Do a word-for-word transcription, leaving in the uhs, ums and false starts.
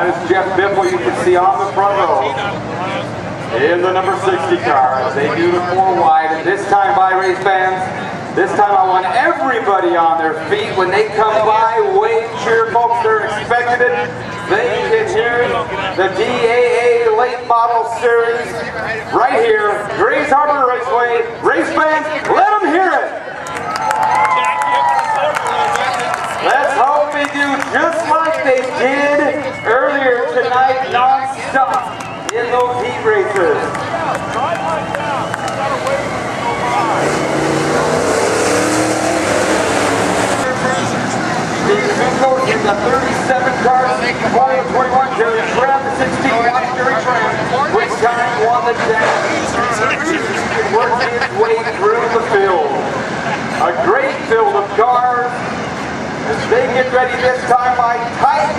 That is Jeff Biffle, you can see on the front row. In the number sixty car, as they do the four wide. And this time, by race fans, this time I want everybody on their feet. When they come by, wave, cheer, folks, they're expecting it. They can hear the D A A Late Model Series right here, Grays Harbor Raceway. Race fans, let them hear it. Let's hope they do just like they did earlier tonight, non-stop in those heat races. In the thirty-seven car, volume twenty-one, Jerry Tram, the sixteen, watch Jerry Tram, which time won the day. Working its way through the field. A great field of cars as they get ready this time by tight